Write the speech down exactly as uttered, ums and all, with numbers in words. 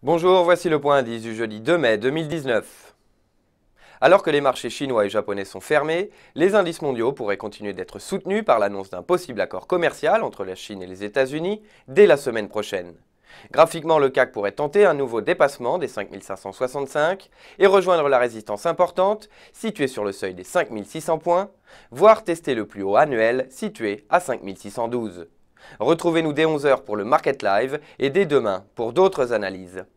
Bonjour, voici le point indice du jeudi deux mai deux mille dix-neuf. Alors que les marchés chinois et japonais sont fermés, les indices mondiaux pourraient continuer d'être soutenus par l'annonce d'un possible accord commercial entre la Chine et les États-Unis dès la semaine prochaine. Graphiquement, le C A C pourrait tenter un nouveau dépassement des cinq mille cinq cent soixante-cinq et rejoindre la résistance importante située sur le seuil des cinq mille six cents points, voire tester le plus haut annuel situé à cinq mille six cent douze. Retrouvez-nous dès onze heures pour le Market Live et dès demain pour d'autres analyses.